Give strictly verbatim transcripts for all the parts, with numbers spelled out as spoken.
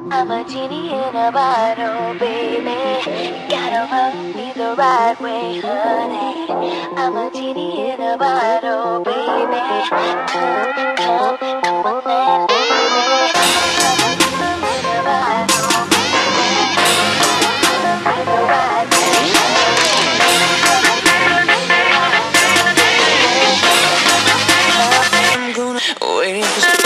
I'm a genie in a bottle, baby. Gotta rub me the right way, honey. I'm a genie in a bottle, baby. Come, come, come on, that baby. I'm a genie in a bottle, baby. Rub me the right way, honey. Waiting for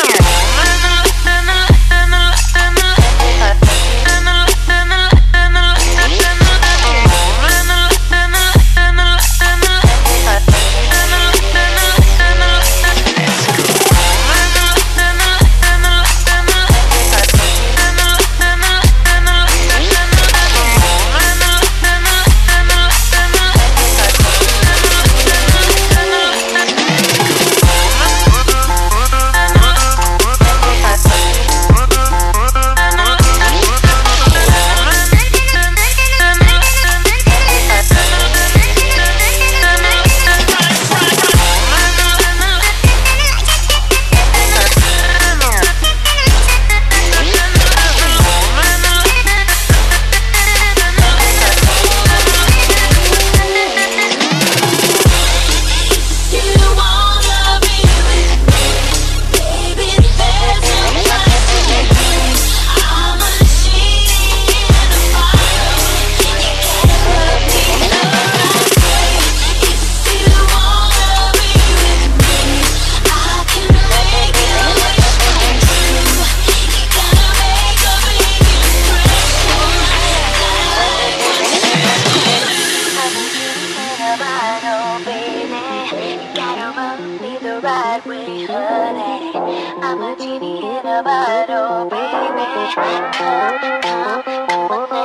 right way, honey. I'm a genie in a bottle, baby. Come, come, come on.